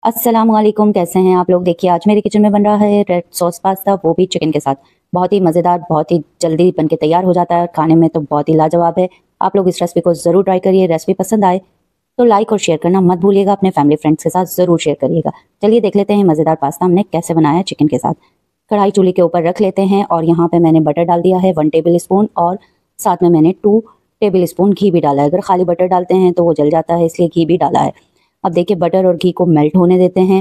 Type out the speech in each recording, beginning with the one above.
अस्सलामुअलैकुम, कैसे हैं आप लोग। देखिए आज मेरे किचन में बन रहा है रेड सॉस पास्ता, वो भी चिकन के साथ। बहुत ही मज़ेदार, बहुत ही जल्दी बन के तैयार हो जाता है, खाने में तो बहुत ही लाजवाब है। आप लोग इस रेसिपी को ज़रूर ट्राई करिए। रेसिपी पसंद आए तो लाइक और शेयर करना मत भूलिएगा, अपने फैमिली फ्रेंड्स के साथ ज़रूर शेयर करिएगा। चलिए देख लेते हैं मज़ेदार पास्ता हमने कैसे बनाया चिकन के साथ। कढ़ाई चूल्हे के ऊपर रख लेते हैं और यहाँ पर मैंने बटर डाल दिया है 1 टेबल स्पून, और साथ में मैंने 2 टेबल स्पून घी भी डाला है। अगर खाली बटर डालते हैं तो वो जल जाता है, इसलिए घी भी डाला है। अब देखिए बटर और घी को मेल्ट होने देते हैं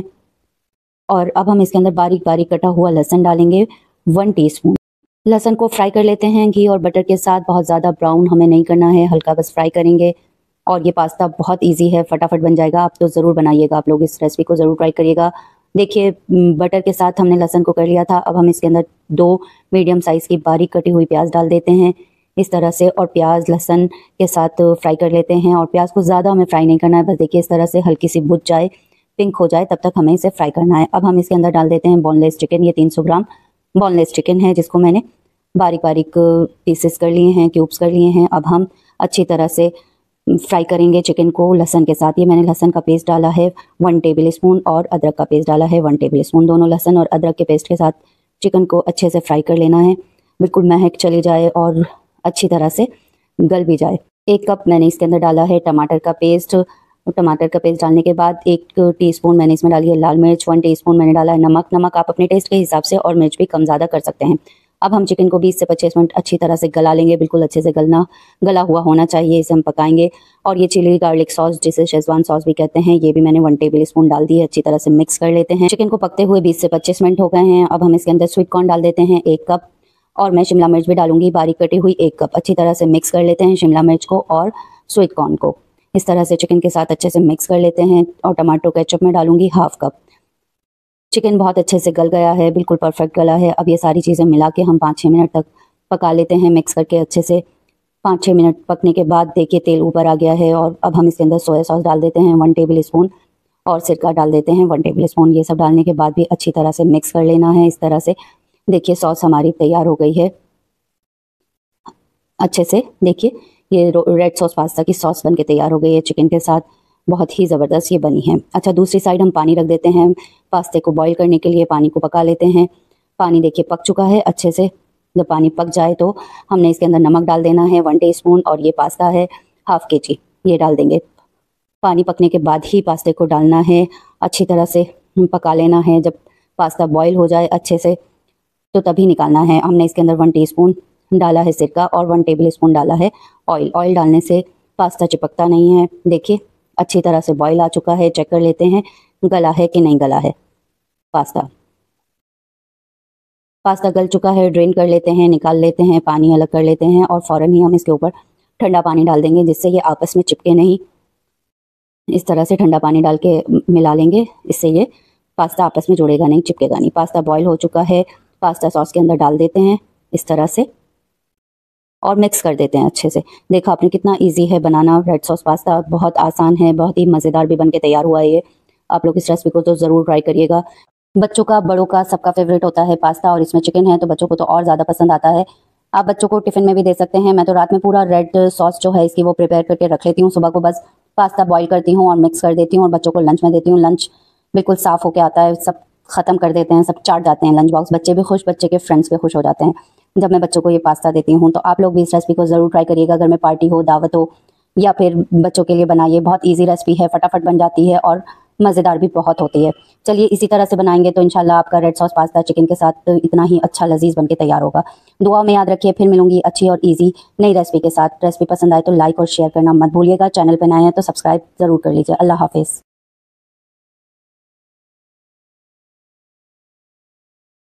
और अब हम इसके अंदर बारीक बारीक कटा हुआ लहसुन डालेंगे 1 टीस्पून। लहसुन को फ्राई कर लेते हैं घी और बटर के साथ। बहुत ज़्यादा ब्राउन हमें नहीं करना है, हल्का बस फ्राई करेंगे। और ये पास्ता बहुत इजी है, फटाफट बन जाएगा। आप तो ज़रूर बनाइएगा, आप लोग इस रेसिपी को ज़रूर ट्राई करिएगा। देखिए बटर के साथ हमने लहसुन को कर लिया था। अब हम इसके अंदर 2 मीडियम साइज़ की बारीक कटी हुई प्याज डाल देते हैं इस तरह से, और प्याज लहसुन के साथ फ्राई कर लेते हैं। और प्याज को ज़्यादा हमें फ्राई नहीं करना है, बस देखिए इस तरह से हल्की सी भुज जाए, पिंक हो जाए, तब तक हमें इसे फ्राई करना है। अब हम इसके अंदर डाल देते हैं बोनलेस चिकन। ये 300 ग्राम बोनलेस चिकन है, जिसको मैंने बारीक बारीक पीसेस कर लिए हैं, क्यूब्स कर लिए हैं। अब हम अच्छी तरह से फ्राई करेंगे चिकन को लहसुन के साथ। ये मैंने लहसुन का पेस्ट डाला है 1 टेबल स्पून, और अदरक का पेस्ट डाला है 1 टेबल स्पून। दोनों लहसुन और अदरक के पेस्ट के साथ चिकन को अच्छे से फ्राई कर लेना है, बिल्कुल महक चली जाए और अच्छी तरह से गल भी जाए। 1 कप मैंने इसके अंदर डाला है टमाटर का पेस्ट। टमाटर का पेस्ट डालने के बाद 1 टीस्पून मैंने इसमें डाली है लाल मिर्च, 1 टीस्पून मैंने डाला है नमक। नमक आप अपने टेस्ट के हिसाब से और मिर्च भी कम ज़्यादा कर सकते हैं। अब हम चिकन को 20 से 25 मिनट अच्छी तरह से गला लेंगे, बिल्कुल अच्छे से गला हुआ होना चाहिए, इसे हम पकाएंगे। और ये चिली गार्लिक सॉस, जिसे शेजवान सॉस भी कहते हैं, ये भी मैंने 1 टेबल स्पून डाल दी है। अच्छी तरह से मिक्स कर लेते हैं। चिकन को पकते हुए 20 से 25 मिनट हो गए हैं। अब हम इसके अंदर स्वीट कॉर्न डाल देते हैं 1 कप, और मैं शिमला मिर्च भी डालूंगी बारीक कटी हुई 1 कप। अच्छी तरह से मिक्स कर लेते हैं शिमला मिर्च को और स्वीट कॉर्न को। इस तरह से चिकन के साथ अच्छे से मिक्स कर लेते हैं। और टमाटो केचप में डालूंगी 1/2 कप। चिकन बहुत अच्छे से गल गया है, बिल्कुल परफेक्ट गला है। अब ये सारी चीज़ें मिला के हम 5-6 मिनट तक पका लेते हैं, मिक्स करके अच्छे से। 5-6 मिनट पकने के बाद देखिए तेल ऊपर आ गया है, और अब हम इसके अंदर सोया सॉस डाल देते हैं 1 टेबल स्पून, और सिरका डाल देते हैं 1 टेबल स्पून। ये सब डालने के बाद भी अच्छी तरह से मिक्स कर लेना है इस तरह से। देखिए सॉस हमारी तैयार हो गई है अच्छे से। देखिए ये रेड सॉस पास्ता की सॉस बन के तैयार हो गई है चिकन के साथ, बहुत ही ज़बरदस्त ये बनी है। अच्छा, दूसरी साइड हम पानी रख देते हैं पास्ते को बॉईल करने के लिए। पानी को पका लेते हैं। पानी देखिए पक चुका है अच्छे से। जब पानी पक जाए तो हमने इसके अंदर नमक डाल देना है 1 टीस्पून, और ये पास्ता है 1/2 kg, ये डाल देंगे। पानी पकने के बाद ही पास्ते को डालना है, अच्छी तरह से पका लेना है। जब पास्ता बॉईल हो जाए अच्छे से तो तभी निकालना है। हमने इसके अंदर 1 टीस्पून डाला है सिरका, और 1 टेबल स्पून डाला है ऑयल। ऑयल डालने से पास्ता चिपकता नहीं है। देखिए अच्छी तरह से बॉईल आ चुका है। चेक कर लेते हैं गला है कि नहीं गला है पास्ता। पास्ता गल चुका है, ड्रेन कर लेते हैं, निकाल लेते हैं, पानी अलग कर लेते हैं, और फ़ौरन ही हम इसके ऊपर ठंडा पानी डाल देंगे, जिससे ये आपस में चिपके नहीं। इस तरह से ठंडा पानी डाल के मिला लेंगे, इससे ये पास्ता आपस में जुड़ेगा नहीं, चिपकेगा नहीं। पास्ता बॉईल हो चुका है। पास्ता सॉस के अंदर डाल देते हैं इस तरह से, और मिक्स कर देते हैं अच्छे से। देखा आपने कितना इजी है बनाना रेड सॉस पास्ता, बहुत आसान है, बहुत ही मज़ेदार भी बन के तैयार हुआ है ये। आप लोग इस रेसिपी को तो ज़रूर ट्राई करिएगा। बच्चों का, बड़ों का, सबका फेवरेट होता है पास्ता, और इसमें चिकन है तो बच्चों को तो और ज़्यादा पसंद आता है। आप बच्चों को टिफ़िन में भी दे सकते हैं। मैं तो रात में पूरा रेड सॉस जो है इसकी वो प्रिपेयर करके रख लेती हूँ। सुबह को बस पास्ता बॉईल करती हूँ और मिक्स कर देती हूँ, और बच्चों को लंच में देती हूँ। लंच बिल्कुल साफ़ होके आता है, सब ख़त्म कर देते हैं, सब चाट जाते हैं लंच बॉक्स। बच्चे भी खुश, बच्चे के फ्रेंड्स भी खुश हो जाते हैं जब मैं बच्चों को ये पास्ता देती हूँ। तो आप लोग भी इस रेसिपी को ज़रूर ट्राई करिएगा। घर में पार्टी हो, दावत हो, या फिर बच्चों के लिए बनाइए। बहुत ईजी रेसिपी है, फटाफट बन जाती है और मज़ेदार भी बहुत होती है। चलिए इसी तरह से बनाएंगे तो इंशाल्लाह आपका रेड सॉस पास्ता चिकन के साथ इतना ही अच्छा लजीज बन के तैयार होगा। दुआ में याद रखिए, फिर मिलूंगी अच्छी और इजी नई रेसिपी के साथ। रेसिपी पसंद आए तो लाइक और शेयर करना मत भूलिएगा। चैनल पर नए हैं तो सब्सक्राइब ज़रूर कर लीजिए। अल्लाह हाफिज़।